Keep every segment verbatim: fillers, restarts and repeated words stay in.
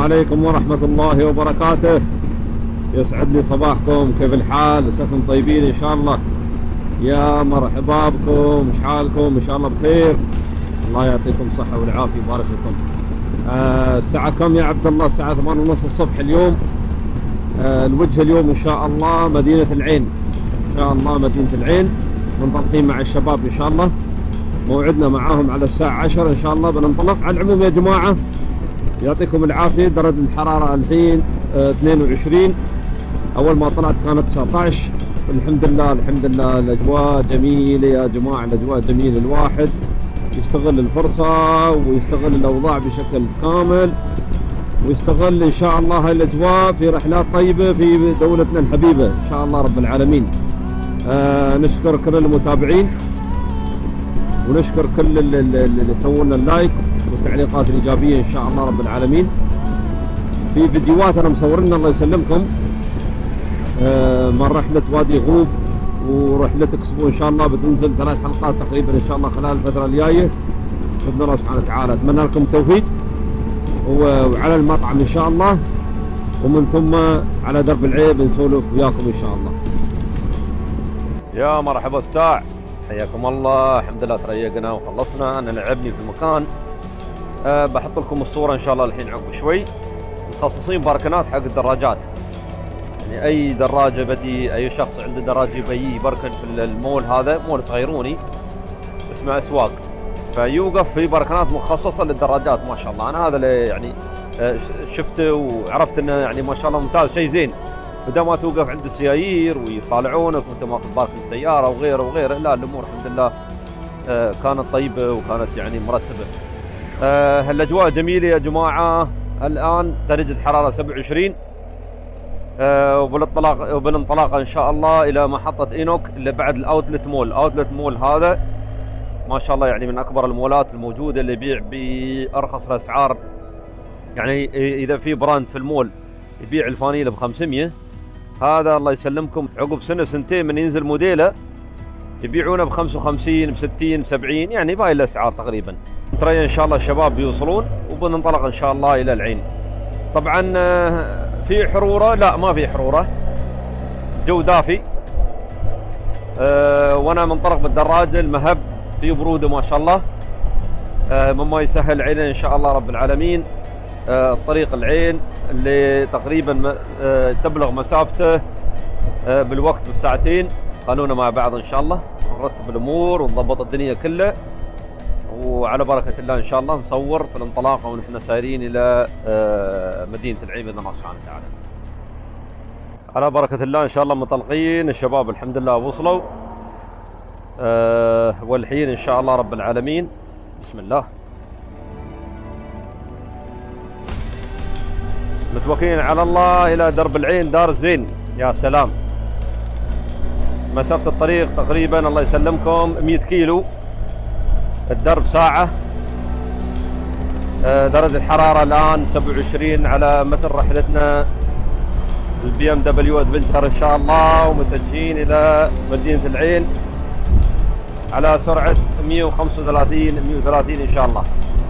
عليكم ورحمة الله وبركاته. يسعد لي صباحكم، كيف الحال؟ وسكم طيبين إن شاء الله. يا مرحبا بكم، إيش حالكم؟ إن شاء الله بخير، الله يعطيكم الصحة والعافية ويبارك فيكم. آه الساعة كم يا عبد الله؟ الساعة ثمانية ونص الصبح اليوم. آه الوجه اليوم إن شاء الله مدينة العين، إن شاء الله مدينة العين، منطلقين مع الشباب إن شاء الله. موعدنا معاهم على الساعة عشرة إن شاء الله بننطلق. على العموم يا جماعة يعطيكم العافية، درجة الحرارة الحين آه اثنين وعشرين، أول ما طلعت كانت تسعة عشر. الحمد لله الحمد لله، الأجواء جميلة يا جماعة، الأجواء جميلة. الواحد يستغل الفرصة ويستغل الأوضاع بشكل كامل، ويستغل إن شاء الله هاي الأجواء في رحلات طيبة في دولتنا الحبيبة إن شاء الله رب العالمين. آه نشكر كل المتابعين، ونشكر كل اللي, اللي سووا لنا اللايك والتعليقات الإيجابية إن شاء الله رب العالمين. في فيديوهات أنا مصورنا الله يسلمكم آه من رحلة وادي غوب ورحلة اكسبو إن شاء الله، بتنزل ثلاث حلقات تقريبا إن شاء الله خلال الفترة الجاية بإذن الله سبحانه وتعالى. أتمنى لكم التوفيق وعلى المطعم إن شاء الله، ومن ثم على درب العين بنسولف وياكم إن شاء الله. يا مرحبا الساع، حياكم الله. الحمد لله تريقنا وخلصنا. أنا لعبني في المكان، أه بحط لكم الصورة إن شاء الله الحين عقب شوي. مخصصين باركنات حق الدراجات، يعني أي دراجة بدي، أي شخص عنده دراجة بيجي يبركن في المول، هذا مول صغيروني اسمه أسواق، فيوقف في باركنات مخصصة للدراجات ما شاء الله. أنا هذا اللي يعني شفته وعرفت إنه يعني ما شاء الله ممتاز، شيء زين. بدل ما توقف عند السيايير ويطالعونك وأنت ماخذ باركنج سيارة وغيره وغيره، لا الأمور الحمد لله كانت طيبة وكانت يعني مرتبة. الأجواء جميلة يا جماعة. الآن درجة الحرارة سبعة وعشرين، وبالانطلاق وبالانطلاقة إن شاء الله إلى محطة إينوك اللي بعد الأوتلت مول. أوتلت مول هذا ما شاء الله يعني من أكبر المولات الموجودة، اللي يبيع بأرخص الأسعار. يعني إذا في براند في المول يبيع الفانيلة بخمسمية، هذا الله يسلمكم عقب سنة سنتين من ينزل موديله يبيعونه بخمسة وخمسين بستين بسبعين، يعني باقي الأسعار تقريبا. ترى إن شاء الله الشباب بيوصلون وبننطلق إن شاء الله إلى العين. طبعا في حرورة؟ لا ما في حرورة، جو دافي. أه وانا منطلق بالدراجة المهب في برودة ما شاء الله، أه مما يسهل علينا ان شاء الله رب العالمين. أه طريق العين اللي تقريبا أه تبلغ مسافته أه بالوقت بساعتين. خلونا مع بعض ان شاء الله نرتب الامور ونضبط الدنيا كلها، وعلى بركة الله إن شاء الله نصور في الانطلاقة ونحن سايرين إلى مدينة العين بإذن الله سبحانه وتعالى. على بركة الله إن شاء الله منطلقين. الشباب الحمد لله وصلوا، أه والحين إن شاء الله رب العالمين بسم الله متوكلين على الله إلى درب العين دار الزين. يا سلام، مسافة الطريق تقريبا الله يسلمكم مئة كيلو، الدرب ساعة. درجة الحرارة الآن سبعة وعشرين على مثل رحلتنا البي ام دبليو ادفنشر إن شاء الله، ومتجهين إلى مدينة العين على سرعة مئة وخمسة وثلاثين مئة وثلاثين إن شاء الله.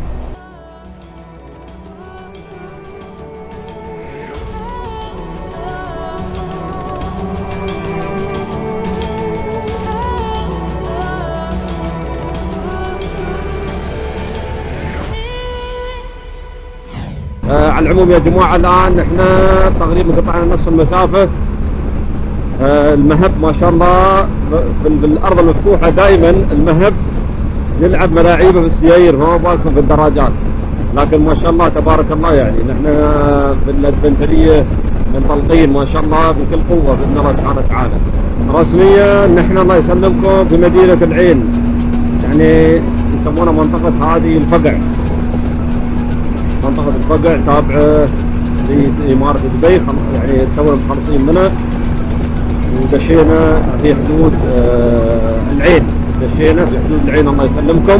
آه على العموم يا جماعة الآن احنا تقريبا قطعنا نص المسافة. آه المهب ما شاء الله في الأرض المفتوحة دائما المهب نلعب ملاعيبه في السيايير، فما بالكم في الدراجات. لكن ما شاء الله تبارك الله يعني نحن في الادفنتشرية منطلقين ما شاء الله بكل قوة بإذن الله سبحانه وتعالى. رسميا نحن الله يسلمكم في مدينة العين، يعني يسمونها منطقة هذه الفقع، منطقة الفقع تابعة لإمارة دبي، يعني تونا مخلصين منها ودشينا في حدود آه العين، دشينا في حدود العين الله يسلمكم.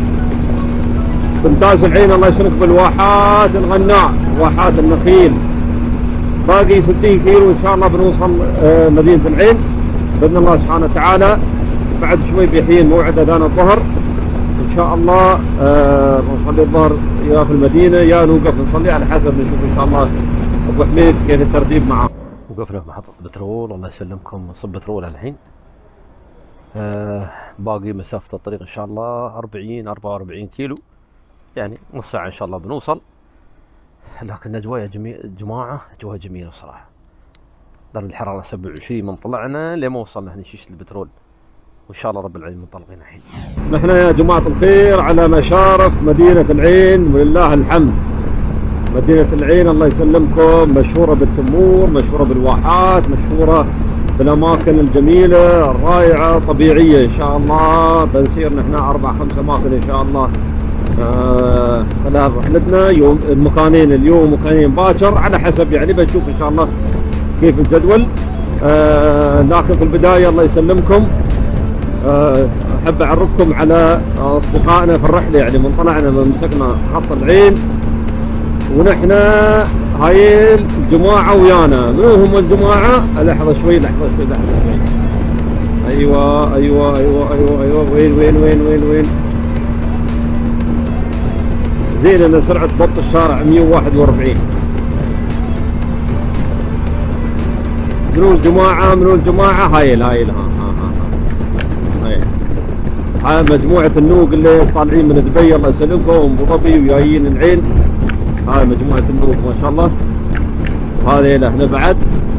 تمتاز العين الله يسلمك بالواحات الغناء، واحات النخيل. باقي ستين كيلو إن شاء الله بنوصل آه مدينة العين بإذن الله سبحانه وتعالى. بعد شوي بيحين موعد أذان الظهر إن شاء الله آه نصلي الظهر يا في المدينة يا نوقف نصلي، على حسب نشوف إن شاء الله أبو حميد كيف الترتيب معاه. وقفنا في محطة بترول، الله يسلمكم، صب بترول الحين. آه باقي مسافة الطريق إن شاء الله أربعين أربعة وأربعين كيلو، يعني نص ساعة إن شاء الله بنوصل. لكن أجواء جماعة أجواء جميلة صراحة. درجة الحرارة سبعة وعشرين من طلعنا لما وصلنا هنا شيشة البترول، وإن شاء الله رب العالمين منطلقين الحين. نحن يا جماعة الخير على مشارف مدينة العين ولله الحمد. مدينة العين الله يسلمكم مشهورة بالتمور، مشهورة بالواحات، مشهورة بالأماكن الجميلة الرائعة طبيعية. إن شاء الله بنسير نحن أربع خمس أماكن إن شاء الله آه خلال رحلتنا، يوم مكانين اليوم مكانين باكر على حسب، يعني بنشوف إن شاء الله كيف الجدول. آه لكن في البداية الله يسلمكم آه أحب أعرفكم على أصدقائنا في الرحلة. يعني من طلعنا من مسكنا خط العين ونحن هاي الجماعة ويانا. منو هم الجماعة؟ لحظة شوي لحظة شوي لحظة شوي. أيوة أيوة أيوة أيوة أيوة وين وين وين وين وين زين. أنا سرعة ضبط الشارع مية وواحد وأربعين. منو الجماعة؟ منو الجماعة؟ هاي هاي ها ها ها هاي هاي مجموعة النوق اللي طالعين من دبي الله يسلمكم، أبو ظبي وجايين العين. هاي مجموعة النوق ما شاء الله. وهذه هنا بعد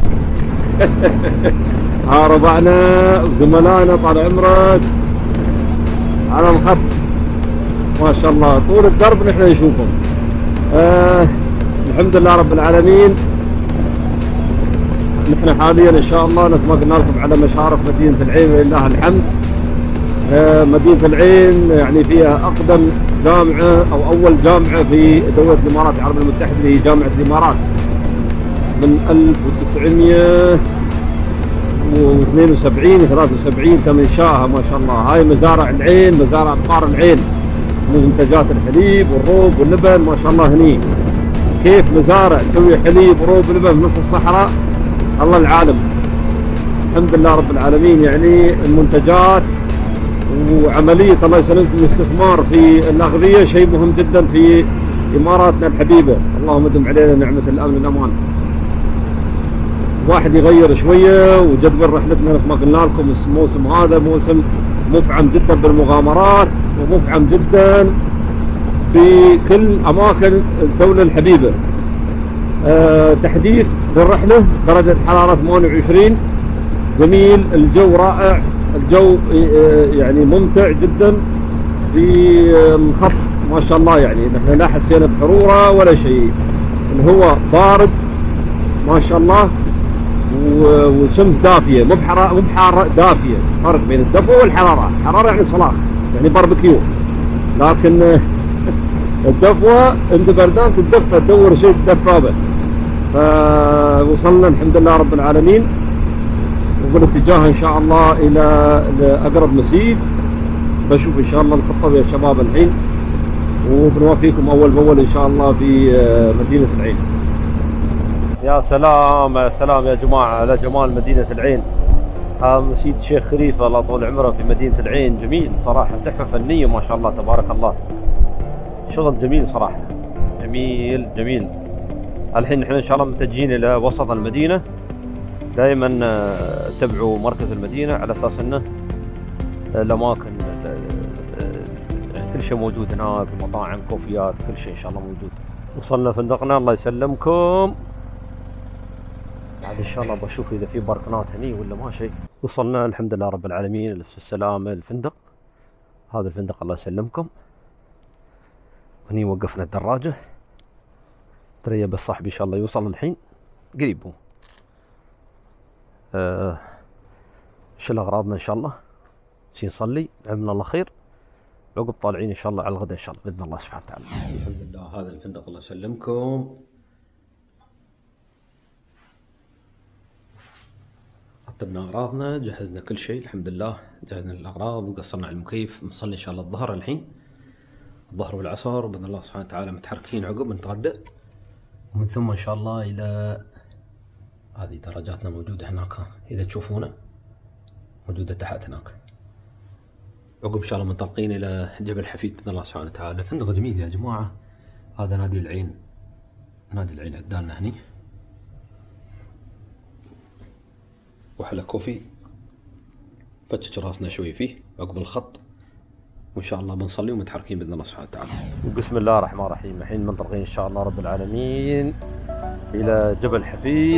ها ربعنا وزملائنا طال عمرك على الخط ما شاء الله طول الدرب نحن نشوفهم. آه الحمد لله رب العالمين. نحن حاليا ان شاء الله نفس ما قلنا لكم على مشارف مدينة العين ولله الحمد. آه مدينة العين يعني فيها اقدم جامعة او اول جامعة في دولة الامارات العربية المتحدة اللي هي جامعة الامارات من ألف وتسعمية واثنين وسبعين ثلاثة وسبعين تم انشائها ما شاء الله. هاي مزارع العين، مزارع ابقار العين، منتجات الحليب والروب واللبن ما شاء الله. هني كيف مزارع تسوي حليب وروب ولبن في نص الصحراء، الله العالم. الحمد لله رب العالمين. يعني المنتجات وعملية الله يسلمكم الاستثمار في الأغذية شيء مهم جدا في إماراتنا الحبيبة. اللهم ادم علينا نعمة الأمن والأمان. واحد يغير شوية وجدول رحلتنا مثل ما قلنا لكم الموسم هذا موسم مفعم جدا بالمغامرات ومفعم جدا بكل أماكن الدولة الحبيبة. أه تحديث للرحلة درجة الحرارة ثمانية وعشرين، جميل، الجو رائع، الجو يعني ممتع جدا في الخط ما شاء الله. يعني نحن لا حسينا بحرورة ولا شيء، الهواء بارد ما شاء الله والشمس دافية، مو بحرارة مو بحارة دافية. فرق بين الدفء والحرارة. الحرارة يعني صلاخ يعني باربكيو، لكن الدفوة انت بردان تتدفى تدور شيء تدفى به. فوصلنا الحمد لله رب العالمين وبالاتجاه ان شاء الله الى اقرب مسيد. بشوف ان شاء الله الخطة يا شباب الحين وبنوافيكم اول باول ان شاء الله في مدينة العين. يا سلام يا سلام يا جماعة على جمال مدينة العين. هذا مسجد الشيخ خليفة الله طول عمره في مدينة العين، جميل صراحة، تحفة فنية ما شاء الله تبارك الله، شغل جميل صراحة، جميل جميل. الحين نحن ان شاء الله متجهين الى وسط المدينة. دائما تبعوا مركز المدينة على اساس انه الاماكن كل شيء موجود هناك، مطاعم كوفيات كل شيء ان شاء الله موجود. وصلنا فندقنا الله يسلمكم. بعد ان شاء الله بشوف اذا في باركنات هني ولا ما شيء. وصلنا الحمد لله رب العالمين في السلامة الفندق. هذا الفندق الله يسلمكم. هني وقفنا الدراجة، ترى بس صاحبي ان شاء الله يوصل الحين قريب هو. آه شل اغراضنا ان شاء الله، نسي نصلي، عملنا الله خير، عقب طالعين ان شاء الله على الغداء ان شاء الله باذن الله سبحانه وتعالى. الحمد لله هذا الفندق الله يسلمكم. رتبنا اغراضنا، جهزنا كل شيء الحمد لله، جهزنا الاغراض وقصرنا على المكيف. نصلي ان شاء الله الظهر الحين، الظهر والعصر باذن الله سبحانه وتعالى، متحركين عقب نتغدى ومن ثم ان شاء الله الى هذه درجاتنا موجودة هناك اذا تشوفونه، موجودة تحت هناك. عقب ان شاء الله منطلقين الى جبل حفيد باذن الله سبحانه وتعالى. فندق جميل يا جماعه، هذا نادي العين، نادي العين عدالنا هني، وحلا كوفي فتش راسنا شوي فيه عقب الخط، وان شاء الله بنصلي ومتحركين باذن الله سبحانه وتعالى. بسم الله الرحمن الرحيم. الحين منطلقين ان شاء الله رب العالمين الى جبل حفيد،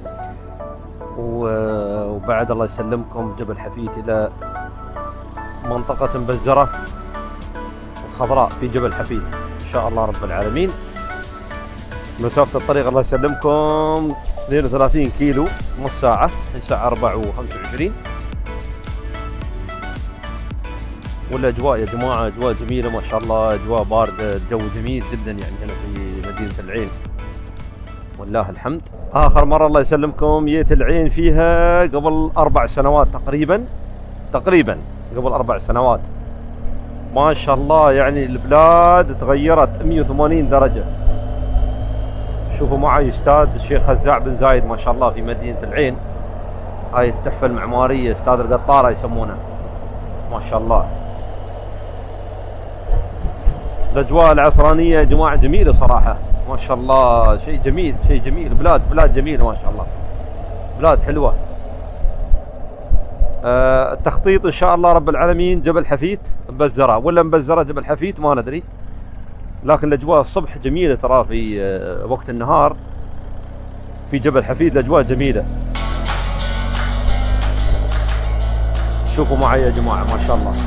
وبعد الله يسلمكم جبل حفيد الى منطقة مبزرة خضراء في جبل حفيد ان شاء الله رب العالمين. مسافة الطريق الله يسلمكم اثنين وثلاثين كيلو، نص ساعة، الساعة أربعة وخمسة وعشرين. والاجواء يا جماعة اجواء جميلة ما شاء الله، اجواء باردة، الجو جميل جدا يعني هنا في مدينة العين والله الحمد. اخر مرة الله يسلمكم جيت العين فيها قبل اربع سنوات تقريبا تقريبا قبل اربع سنوات. ما شاء الله يعني البلاد تغيرت مئة وثمانين درجة. شوفوا معي استاد الشيخ خزاع بن زايد ما شاء الله في مدينة العين، هاي التحفة المعمارية، استاد القطارة يسمونه ما شاء الله. الاجواء العصرانية يا جماعة جميلة صراحة ما شاء الله، شيء جميل شيء جميل، بلاد بلاد جميلة ما شاء الله، بلاد حلوة. آه التخطيط ان شاء الله رب العالمين جبل حفيد مبزرة ولا مبزرة جبل حفيد ما ندري، لكن الاجواء الصبح جميلة ترى في آه وقت النهار في جبل حفيد الاجواء جميلة. شوفوا معي يا جماعة ما شاء الله.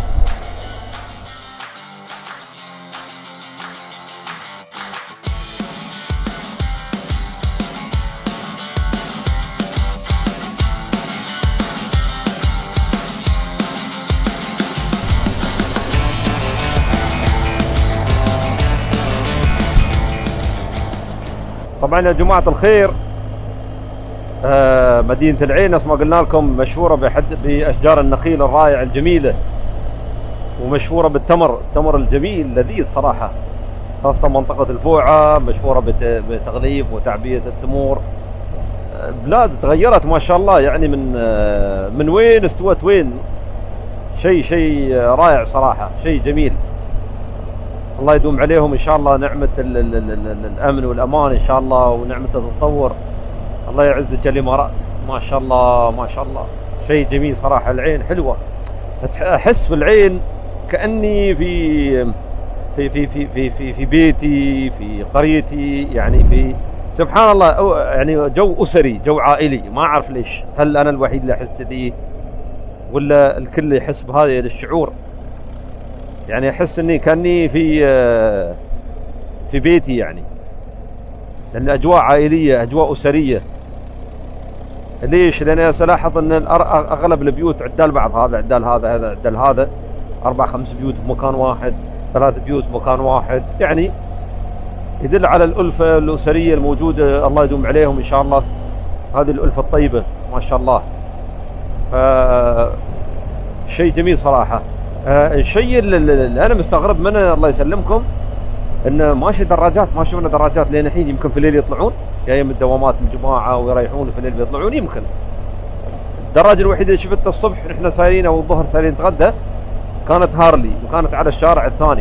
طبعا يا جماعة الخير آه مدينة العين نفس ما قلنا لكم مشهورة بحد بأشجار النخيل الرائعة الجميلة، ومشهورة بالتمر، التمر الجميل لذيذ صراحة، خاصة منطقة الفوعة مشهورة بتغليف وتعبية التمور. آه بلاد تغيرت ما شاء الله يعني من آه من وين استوت وين، شيء شيء رائع صراحة، شيء جميل. الله يدوم عليهم ان شاء الله نعمة ال ال ال ال الامن والامان ان شاء الله، ونعمة التطور. الله يعزك الامارات ما شاء الله ما شاء الله، شيء جميل صراحة. العين حلوة، احس في العين كأني في في في في في في, في بيتي في قريتي، يعني في سبحان الله يعني جو اسري جو عائلي. ما اعرف ليش، هل انا الوحيد اللي احس كذي ولا الكل يحس بهذا الشعور؟ يعني احس اني كاني في في بيتي، يعني لان الاجواء عائليه اجواء اسريه. ليش؟ لان سلاحظ ان اغلب البيوت عدال بعض، هذا عدال هذا هذا عدال هذا، اربع خمس بيوت في مكان واحد، ثلاث بيوت في مكان واحد، يعني يدل على الالفه الاسريه الموجوده. الله يدوم عليهم ان شاء الله هذه الالفه الطيبه ما شاء الله. ف شيء جميل صراحه. آه الشيء اللي انا مستغرب منه الله يسلمكم انه ماشي دراجات، ما شفنا دراجات لين الحين. يمكن في الليل يطلعون جايين من الدوامات من جماعه ويريحون، في الليل بيطلعون. يمكن الدراجه الوحيده اللي شفتها الصبح نحن سايرين او الظهر سايرين نتغدى كانت هارلي، وكانت على الشارع الثاني.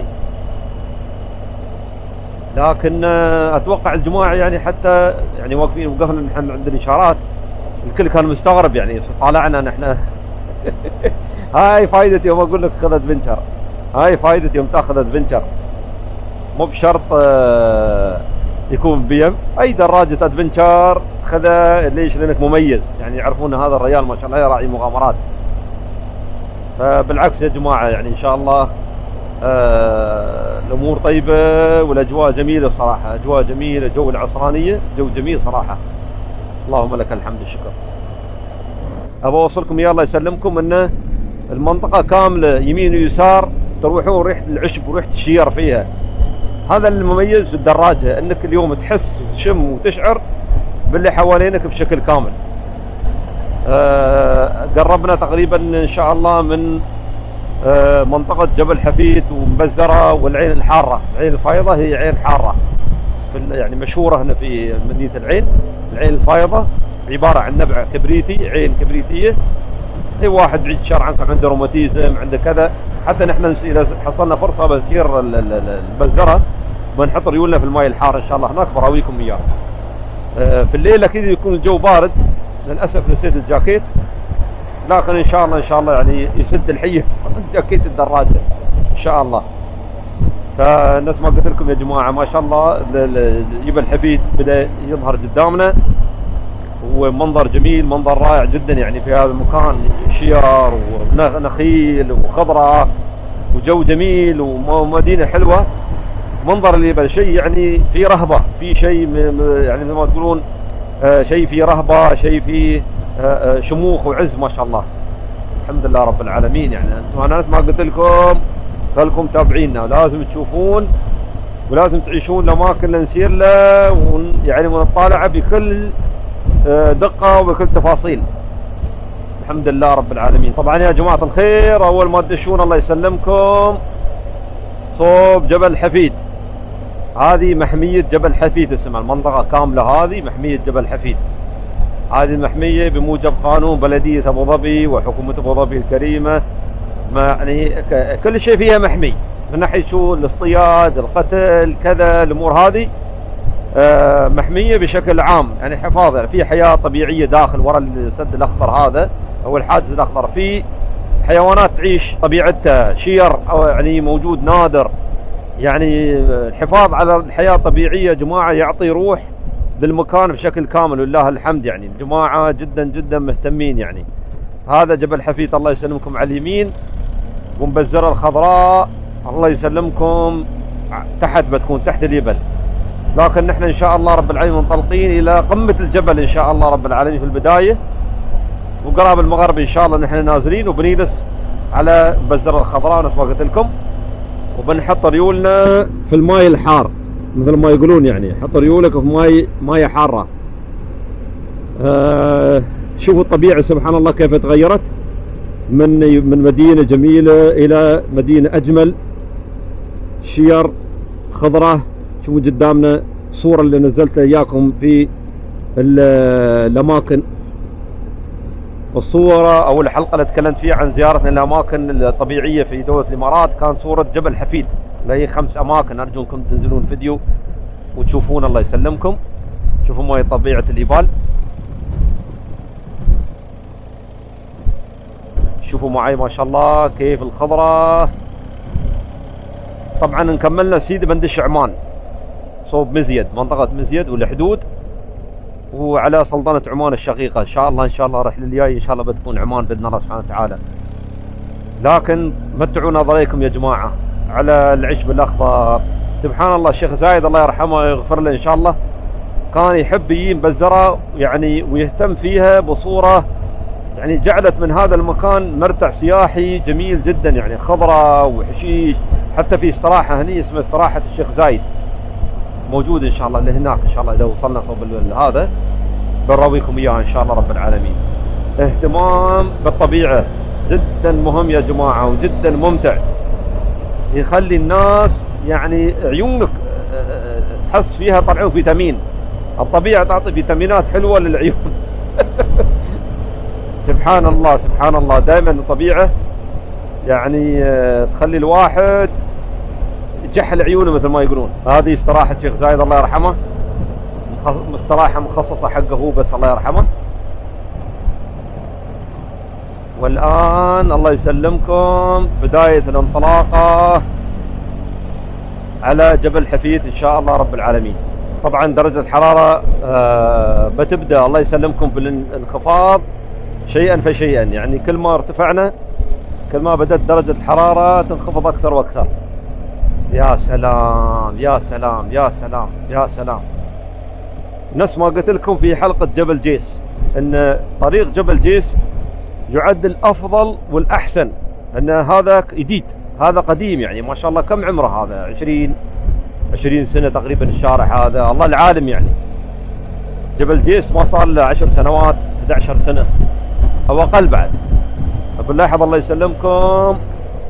لكن آه اتوقع الجماعه يعني حتى يعني واقفين وقفنا نحن عند الاشارات الكل كان مستغرب، يعني طالعنا نحن هاي فائدة يوم اقول لك خذ ادفنشر، هاي فائدة يوم تاخذ ادفنشر، مو بشرط آه يكون بي ام، اي دراجة ادفنشر خذها. ليش؟ لانك مميز، يعني يعرفون هذا الرجال ما شاء الله يراعي مغامرات. فبالعكس يا جماعة يعني ان شاء الله آه الامور طيبة والاجواء جميلة صراحة، اجواء جميلة، جو العصرانية جو جميل صراحة. اللهم لك الحمد والشكر. ابى اوصلكم يا الله يسلمكم ان المنطقة كاملة يمين ويسار تروحون ريحة العشب وريحة الشير فيها. هذا المميز في الدراجة، انك اليوم تحس وتشم وتشعر باللي حوالينك بشكل كامل. آه قربنا تقريبا ان شاء الله من آه منطقة جبل حفيد ومبزرة والعين الحارة. العين الفايضة هي عين حارة في يعني مشهورة هنا في مدينة العين. العين الفايضة عبارة عن نبع كبريتي، عين كبريتية اي واحد بعيد الشر عنكم عنده روماتيزم عنده كذا، حتى نحن اذا حصلنا فرصه بنسير البزره بنحط ريولنا في الماء الحار ان شاء الله هناك براويكم اياه. في الليل اكيد يكون الجو بارد، للاسف نسيت الجاكيت، لكن ان شاء الله ان شاء الله يعني يسد الحيه جاكيت الدراجه ان شاء الله. فنفس ما قلت لكم يا جماعه ما شاء الله جبل حفيد بدا يظهر قدامنا، ومنظر جميل منظر رائع جدا يعني في هذا المكان، شيار ونخيل وخضره وجو جميل ومدينه حلوه. منظر الجبل شيء يعني في رهبه، في شيء يعني مثل ما تقولون شيء في رهبه، شيء في شموخ وعز ما شاء الله. الحمد لله رب العالمين. يعني انتم انا نفس ما قلت لكم خلكم تابعينا، ولازم تشوفون ولازم تعيشون الاماكن اللي نسير له، يعني ونطالع بكل دقه وبكل تفاصيل. الحمد لله رب العالمين. طبعا يا جماعه الخير اول ما تدشون الله يسلمكم صوب جبل حفيد، هذه محميه جبل حفيد اسمها المنطقه كامله، هذه محميه جبل حفيد. هذه المحميه بموجب قانون بلديه ابو ظبي وحكومه ابو ظبي الكريمه، ما يعني كل شيء فيها محمي من ناحيه شو الاصطياد القتل كذا الامور هذه محميه بشكل عام، يعني حفاظ يعني في حياه طبيعيه داخل وراء السد الاخضر هذا او الحاجز الاخضر، في حيوانات تعيش طبيعتها، شير أو يعني موجود نادر. يعني الحفاظ على الحياه الطبيعيه يا جماعه يعطي روح للمكان بشكل كامل ولله الحمد. يعني الجماعه جدا جدا مهتمين. يعني هذا جبل حفيد الله يسلمكم على اليمين، ومبزره الخضراء الله يسلمكم تحت بتكون تحت الجبل، لكن نحن ان شاء الله رب العالمين منطلقين الى قمه الجبل ان شاء الله رب العالمين في البدايه، وقراب المغرب ان شاء الله نحن نازلين وبنجلس على البزره الخضراء نفس ما قلت لكم، وبنحط ريولنا في الماء الحار مثل ما يقولون، يعني حط ريولك في ماء ماء حاره. آه شوفوا الطبيعه سبحان الله كيف تغيرت من من مدينه جميله الى مدينه اجمل، شير خضره. شوفوا قدامنا الصوره اللي نزلتها اياكم في الاماكن، الصوره او الحلقه اللي تكلمت فيها عن زيارتنا للاماكن الطبيعيه في دوله الامارات كانت صوره جبل حفيد، اللي هي خمس اماكن. ارجو انكم تنزلون فيديو وتشوفون الله يسلمكم. شوفوا ما هي طبيعه الجبال، شوفوا معي ما شاء الله كيف الخضره. طبعا نكملنا سيدي بندش عمان صوب مزيد، منطقه مزيد والحدود، وعلى سلطنه عمان الشقيقه ان شاء الله. ان شاء الله الرحله الجايه ان شاء الله بتكون عمان باذن الله سبحانه وتعالى. لكن متعوا نظريكم يا جماعه على العشب الاخضر. سبحان الله الشيخ زايد الله يرحمه ويغفر له ان شاء الله كان يحب يجي مبزره يعني ويهتم فيها بصوره يعني جعلت من هذا المكان مرتع سياحي جميل جدا، يعني خضره وحشيش. حتى في استراحه هني اسمها استراحه الشيخ زايد موجود ان شاء الله اللي هناك ان شاء الله اذا وصلنا صوب هذا بنراويكم اياها ان شاء الله رب العالمين. اهتمام بالطبيعه جدا مهم يا جماعه وجدا ممتع، يخلي الناس يعني عيونك تحس فيها طلعون فيتامين. الطبيعه تعطي فيتامينات حلوه للعيون سبحان الله سبحان الله. دائما الطبيعه يعني تخلي الواحد يجحل عيونه مثل ما يقولون. هذه استراحه شيخ زايد الله يرحمه، استراحه مخصصه حقه هو بس الله يرحمه. والان الله يسلمكم بدايه الانطلاقه على جبل حفيد ان شاء الله رب العالمين. طبعا درجه الحراره بتبدا الله يسلمكم بالانخفاض شيئا فشيئا، يعني كل ما ارتفعنا كل ما بدات درجه الحراره تنخفض اكثر واكثر. يا سلام يا سلام يا سلام يا سلام. نفس ما قلت لكم في حلقه جبل جيس ان طريق جبل جيس يعد الافضل والاحسن، ان هذا جديد هذا قديم يعني ما شاء الله. كم عمره هذا؟ عشرين عشرين سنه تقريبا الشارع هذا، الله العالم. يعني جبل جيس ما صار له عشر سنوات احد عشر سنه او اقل بعد. بنلاحظ الله يسلمكم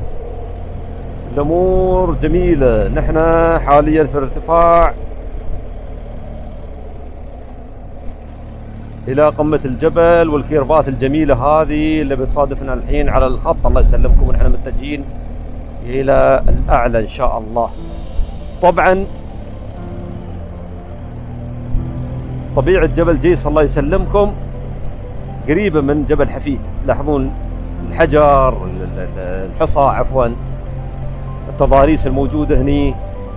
الامور جميله. نحن حاليا في ارتفاع الى قمة الجبل والكيرفات الجميلة هذه اللي بتصادفنا الحين على الخط. الله يسلمكم ونحن متجهين الى الاعلى ان شاء الله. طبعا طبيعة جبل جيس الله يسلمكم قريبة من جبل حفيد. تلاحظون الحجر، الحصى عفوا، التضاريس الموجودة هني.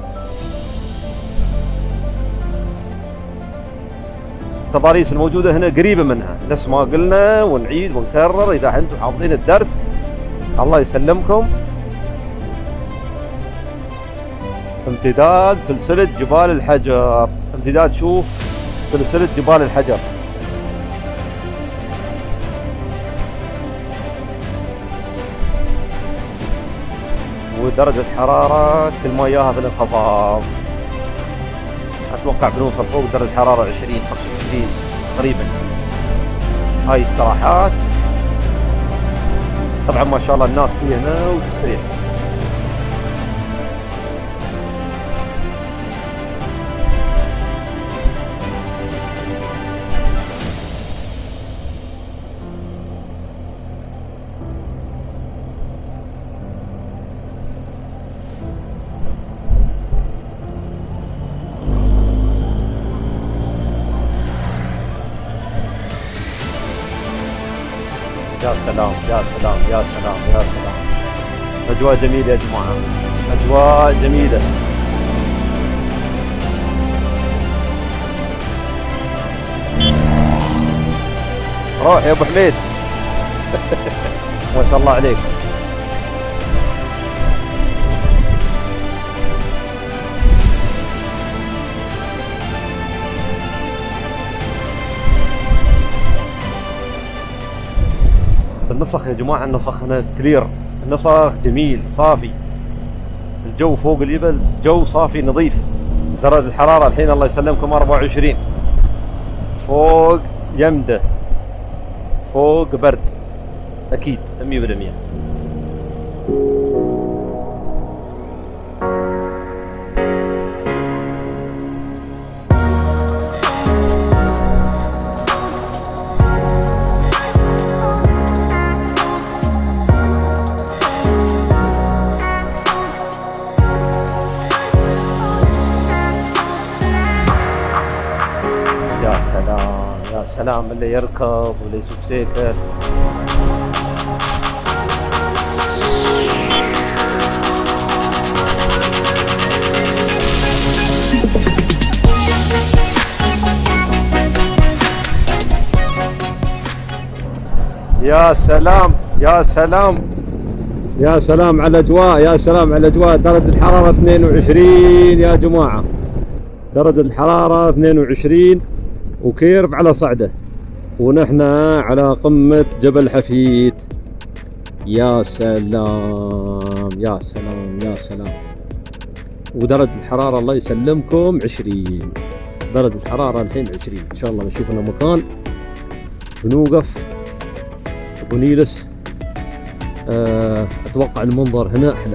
التضاريس الموجودة هنا قريبة منها، نفس ما قلنا ونعيد ونكرر إذا أنتم حافظين الدرس. الله يسلمكم. امتداد سلسلة جبال الحجر، امتداد شوف سلسلة جبال الحجر. ودرجة حرارة كل ما اياها في الانخفاض. اتوقع بنوصل فوق درجة حرارة عشرين خمسة وعشرين تقريبا. هاي استراحات. طبعا ما شاء الله الناس تجي هنا وتستريح. يا سلام يا سلام يا سلام يا سلام. اجواء جميلة يا جماعة، اجواء جميلة. روح يا ابو حميد. ما شاء الله عليك. النسخ يا جماعة، النسخ هنا كلير، النسخ جميل صافي. الجو فوق الجبل جو صافي نظيف. درجة الحرارة الحين الله يسلمكم أربعة وعشرين. فوق يمده، فوق برد أكيد مية بالمية. يا سلام اللي يركض واللي يسوق سيكل. يا سلام يا سلام يا سلام على الاجواء، يا سلام على الاجواء. درجة الحرارة اثنين وعشرين يا جماعة، درجة الحرارة اثنين وعشرين وكيرف على صعده، ونحن على قمة جبل حفيد. يا سلام يا سلام يا سلام. ودرجة الحرارة الله يسلمكم عشرين. درجة الحرارة الحين عشرين. ان شاء الله نشوف لنا مكان بنوقف ونجلس. أه اتوقع المنظر هنا احلى.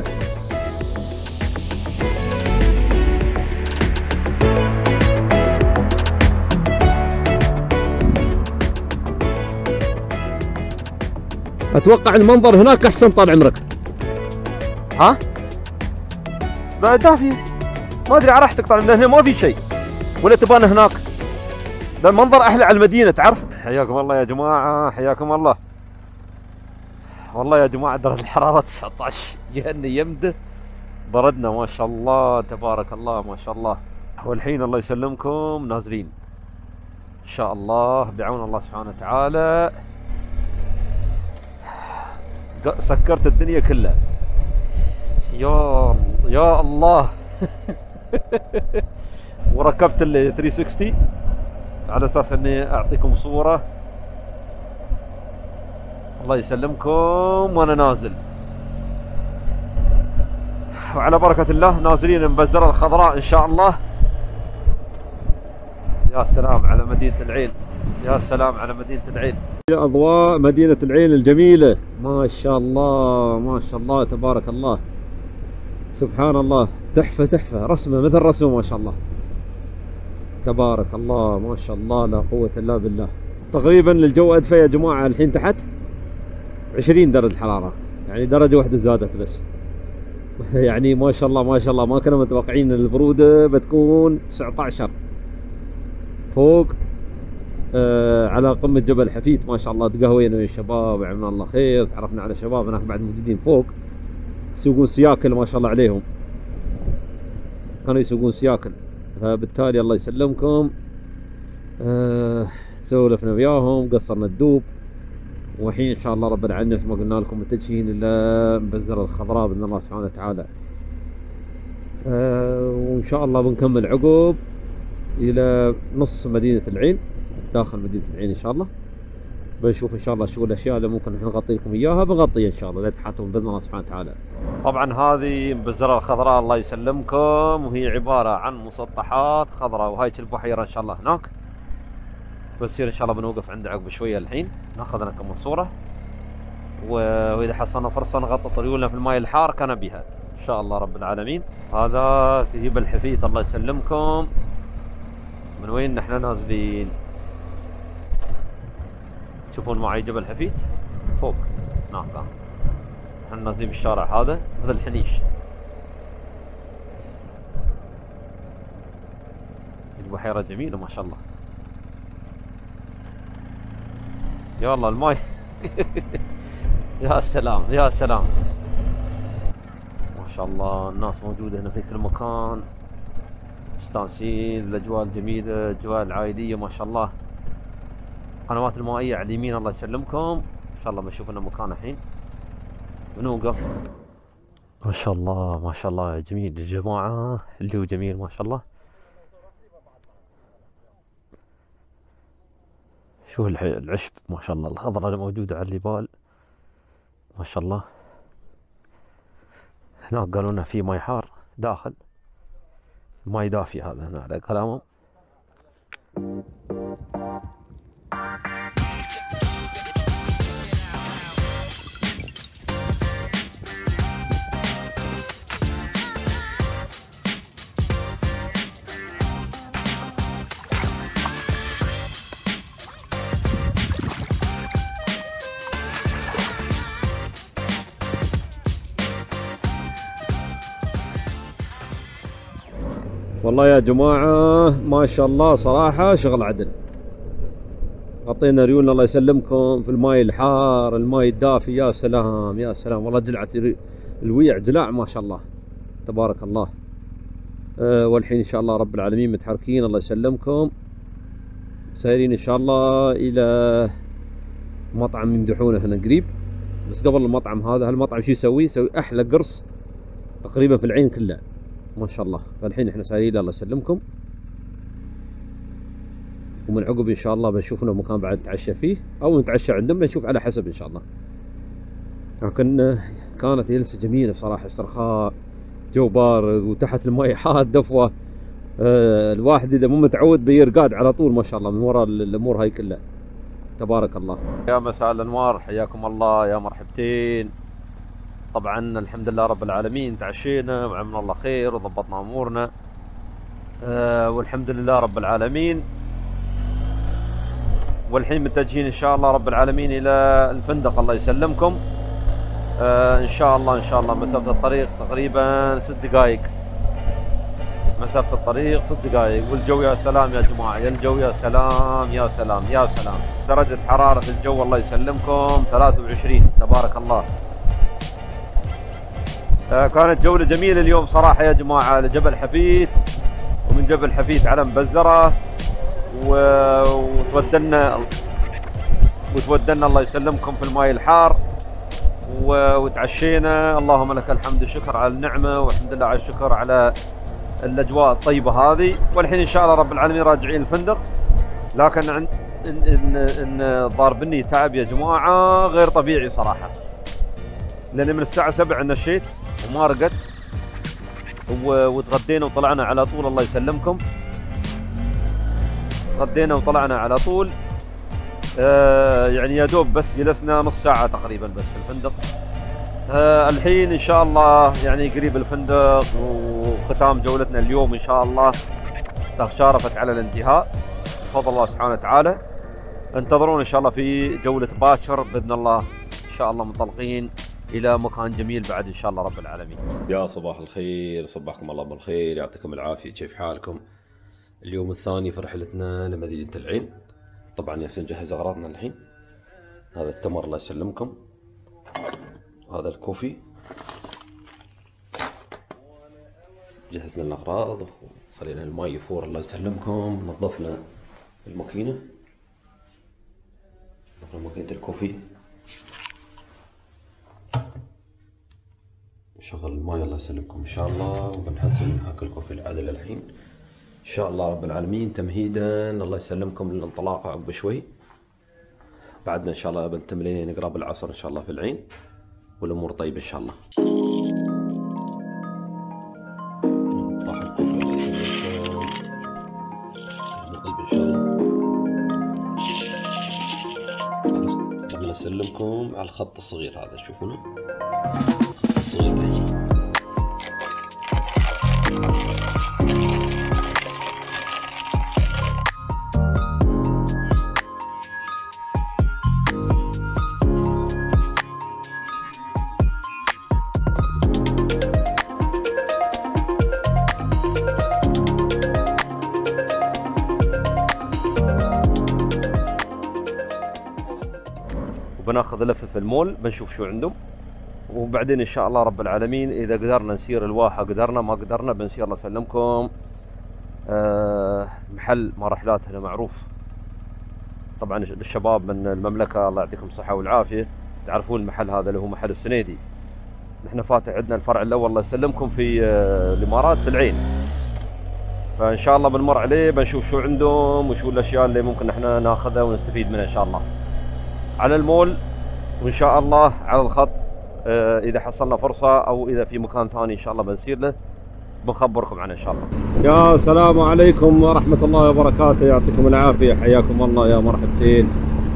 اتوقع المنظر هناك احسن طال عمرك. ها؟ بعد دافية. ما ادري على راحتك طال عمرك، هنا ما في شيء. ولا تبان هناك؟ ده المنظر احلى على المدينة تعرف؟ حياكم الله يا جماعة، حياكم الله. والله يا جماعة درجة الحرارة تسعة عشر، جهنم يمده. بردنا ما شاء الله تبارك الله ما شاء الله. والحين الله يسلمكم نازلين ان شاء الله بعون الله سبحانه وتعالى. سكرت الدنيا كلها. يا يا الله. وركبت ال ثلاثمية وستين على اساس اني اعطيكم صورة. الله يسلمكم وانا نازل. وعلى بركة الله نازلين المبزرة الخضراء ان شاء الله. يا سلام على مدينة العين، يا سلام على مدينة العين. يا أضواء مدينة العين الجميلة، ما شاء الله ما شاء الله تبارك الله سبحان الله. تحفة تحفة، رسمة مثل رسمة ما شاء الله تبارك الله ما شاء الله لا قوة إلا بالله. تقريبا الجو ادفى يا جماعه الحين تحت عشرين درجه حراره، يعني درجه واحده زادت بس. يعني ما شاء الله ما شاء الله، ما كنا متوقعين ان البروده بتكون تسعة عشر فوق. آه على قمه جبل حفيت ما شاء الله، تقهوينا ويا الشباب وعملنا الله خير، تعرفنا على شباب هناك بعد موجودين فوق يسوقون سياكل ما شاء الله عليهم، كانوا يسوقون سياكل، فبالتالي الله يسلمكم. آه سولفنا وياهم، قصرنا الدوب، والحين ان شاء الله رب العالمين مثل ما قلنا لكم متجهين الى مبزرة الخضراء باذن الله سبحانه وتعالى. آه وان شاء الله بنكمل عقب الى نص مدينة العين، داخل مدينة العين ان شاء الله بنشوف ان شاء الله شو الاشياء اللي ممكن احنا نغطي لكم اياها، بنغطيها ان شاء الله لا تحاتون باذن الله سبحانه وتعالى. طبعا هذه مبزرة الخضراء الله يسلمكم، وهي عبارة عن مسطحات خضراء، وهاي البحيرة ان شاء الله هناك. بنصير ان شاء الله بنوقف عند عقب شويه الحين ناخذ لنا كم صوره، واذا حصلنا فرصه نغطي طريقنا في الماء الحار كان بها ان شاء الله رب العالمين. هذا جبل حفيت الله يسلمكم. من وين نحن نازلين؟ تشوفون معي جبل حفيت فوق هناك، نحن نازلين بالشارع هذا مثل الحنيش. البحيره جميله ما شاء الله. يا الله الماي يا سلام يا سلام ما شاء الله، الناس موجودة هنا في كل مكان مستانسين، الأجواء الجميلة، الأجواء العائلية ما شاء الله. قنوات المائية على اليمين الله يسلمكم. إن شاء الله بنشوف لنا مكان الحين بنوقف. ما شاء الله ما شاء الله جميل يا جماعة، اللي هو جميل ما شاء الله. شوف العشب ما شاء الله، الخضرة اللي موجودة على الجبال ما شاء الله. هناك قالوا لنا في ماي حار داخل، ماي دافي هذا هنا على كلامهم. والله يا جماعة ما شاء الله صراحة شغل عدل. غطينا ريولنا الله يسلمكم في الماي الحار، الماي الدافي، يا سلام يا سلام والله. جلعت الويع جلاع ما شاء الله تبارك الله. أه والحين ان شاء الله رب العالمين متحركين الله يسلمكم، سايرين ان شاء الله الى مطعم يمدحونه هنا قريب. بس قبل المطعم هذا، هالمطعم شو يسوي؟ يسوي احلى قرص تقريبا في العين كلها ما شاء الله. فالحين احنا سايرين الله يسلمكم، ومن عقب ان شاء الله بنشوف لنا مكان بعد نتعشى فيه او نتعشى عندهم، بنشوف على حسب ان شاء الله. لكن كانت جلسه جميله صراحه، استرخاء، جو بارد، وتحت الماء حاد دفوه. آه الواحد اذا مو متعود بيرقاد على طول ما شاء الله من وراء الامور هاي كلها تبارك الله. يا مساء الانوار، حياكم الله، يا مرحبتين. طبعا الحمد لله رب العالمين تعشينا وعملنا الله خير وضبطنا امورنا. آه والحمد لله رب العالمين. والحين متجهين ان شاء الله رب العالمين الى الفندق الله يسلمكم. آه ان شاء الله ان شاء الله مسافة الطريق تقريبا ست دقائق، مسافة الطريق ست دقائق. والجو يا سلام يا جماعة، يا الجو يا سلام يا سلام يا سلام. درجة حرارة الجو الله يسلمكم ثلاثة وعشرين تبارك الله. آه كانت جولة جميلة اليوم صراحة يا جماعة لجبل حفيت، ومن جبل حفيت على مبزرة، وتودلنا وتودلنا الله يسلمكم في الماء الحار، وتعشينا. اللهم لك الحمد والشكر على النعمة، والحمد لله على الشكر على الأجواء الطيبة هذه. والحين إن شاء الله رب العالمين راجعين الفندق. لكن عند إن إن إن ضاربني تعب يا جماعة غير طبيعي صراحة، لأن من الساعة سبعة نشيت وما رقدت، وتغدينا وطلعنا على طول الله يسلمكم. تغدينا وطلعنا على طول. آه يعني يا دوب بس جلسنا نص ساعة تقريبا بس في الفندق. آه الحين ان شاء الله يعني قريب الفندق، وختام جولتنا اليوم ان شاء الله شارفت على الانتهاء بفضل الله سبحانه وتعالى. انتظرونا ان شاء الله في جولة باكر باذن الله، ان شاء الله منطلقين الى مكان جميل بعد ان شاء الله رب العالمين. يا صباح الخير، صبحكم الله بالخير، يعطيكم العافية، كيف حالكم؟ اليوم الثاني في رحلتنا لمدينة العين. طبعا ياسين نجهز اغراضنا الحين. هذا التمر الله يسلمكم، هذا الكوفي، جهزنا الاغراض وخلينا الماء يفور الله يسلمكم. نظفنا الماكينة، نظفنا ماكينة الكوفي، نشغل الماء الله يسلمكم ان شاء الله، وبنحزم هاك الكوفي العادل الحين ان شاء الله رب العالمين، تمهيدا الله يسلمكم للانطلاق عقب شوي. بعدنا ان شاء الله بنتملين قراب العصر ان شاء الله في العين، والامور طيبه ان شاء الله. راح الكوفي الله يسلمكم، طيب ان شاء الله. قبل اسلمكم على الخط الصغير هذا، تشوفونه الخط الصغير هي. وبناخذ لفه في المول بنشوف شو عندهم، وبعدين ان شاء الله رب العالمين اذا قدرنا نسير الواحه قدرنا، ما قدرنا بنسير الله يسلمكم. أه محل ما رحلات هنا معروف طبعا للشباب من المملكه، الله يعطيكم الصحه والعافيه، تعرفون المحل هذا اللي هو محل السنيدي. نحن فاتح عندنا الفرع الاول الله يسلمكم في أه الامارات في العين، فان شاء الله بنمر عليه بنشوف شو عندهم وشو الاشياء اللي ممكن احنا ناخذها ونستفيد منها ان شاء الله على المول، وان شاء الله على الخط. اه اذا حصلنا فرصه او اذا في مكان ثاني ان شاء الله بنسير له بنخبركم عنه ان شاء الله. يا السلام عليكم ورحمه الله وبركاته، يعطيكم العافيه، حياكم الله، يا مرحبتين.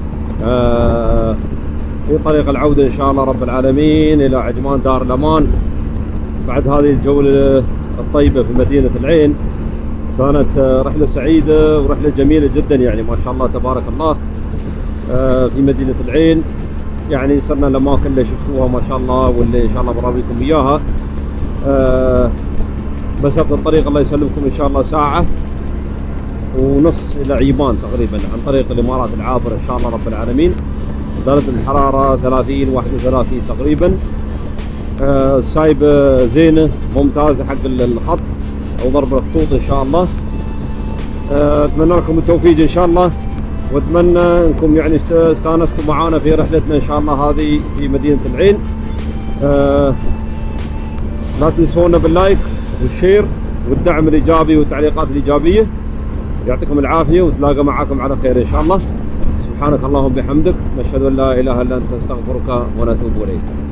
آه في طريق العوده ان شاء الله رب العالمين الى عجمان دار الامان بعد هذه الجوله الطيبه في مدينه العين. كانت رحله سعيده ورحله جميله جدا، يعني ما شاء الله تبارك الله. آه في مدينه العين يعني صرنا الاماكن اللي شفتوها ما شاء الله، واللي ان شاء الله براويكم اياها. آه مسافه الطريق الله يسلمكم ان شاء الله ساعه ونص الى عيبان تقريبا عن طريق الامارات العابر ان شاء الله رب العالمين. درجه الحراره ثلاثين واحد وثلاثين تقريبا. آه السايبه زينه ممتازه حق الخط او ضرب الخطوط ان شاء الله. آه اتمنى لكم التوفيق ان شاء الله، واتمنى انكم يعني استانستوا معانا في رحلتنا ان شاء الله هذه في مدينه العين. آه لا تنسونا باللايك والشير والدعم الايجابي والتعليقات الايجابيه. يعطيكم العافيه وتلاقى معاكم على خير ان شاء الله. سبحانك اللهم وبحمدك، نشهد ان لا اله الا انت، نستغفرك ونتوب اليك.